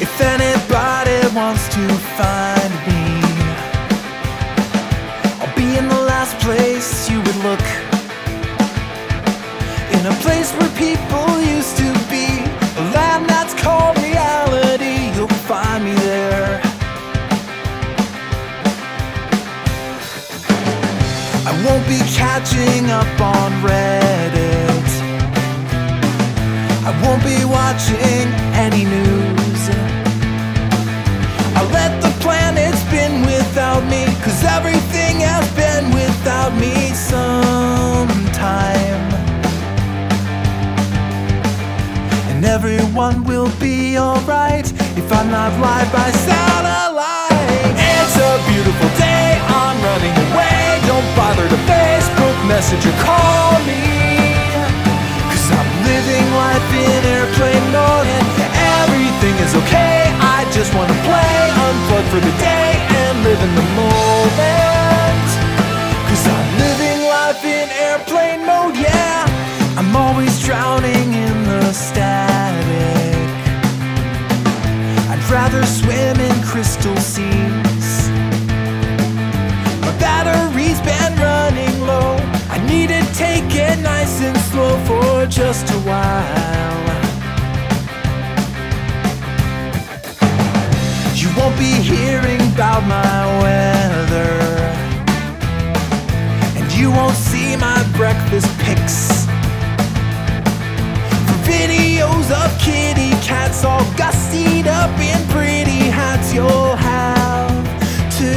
If anybody wants to find me, I'll be in the last place you would look, in a place where people used to be, a land that's called reality. You'll find me there. I won't be catching up on Reddit, I won't be watching any news. I'll let the planet spin without me, 'cause everything has been without me sometime. And everyone will be alright if I'm not live by satellite. It's a beautiful day, I'm running away. Don't bother to Facebook, message or call me, 'cause I'm living life in airplane mode and everything is okay. I just wanna play, unplug for the day and live in the moment, 'cause I'm living life in airplane mode, yeah. I'm always drowning in the static, I'd rather swim in crystal seas. My battery's been running low, I need to take it nice and slow for just a while. You won't be hearing about my weather, and you won't see my breakfast pics. For videos of kitty cats all gussied up in pretty hats, you'll have to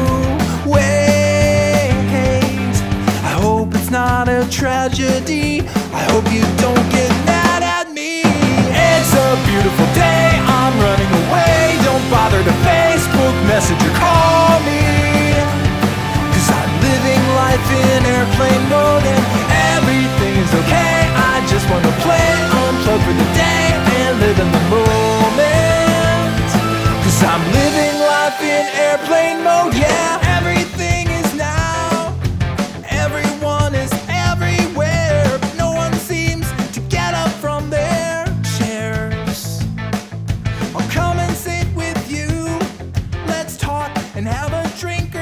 wait. I hope it's not a tragedy, I hope you don't get mad at me. It's a beautiful day, I'm running away. Don't bother to Facebook, message or call me, 'cause I'm living life in airplane mode and everything is okay. I just wanna play, unplug for the day and live in the moment, 'cause I'm living life in airplane mode, yeah. Everything is now, everyone is everywhere, but no one seems to get up from their chairs. I'll come and sit with you, let's talk and have a drink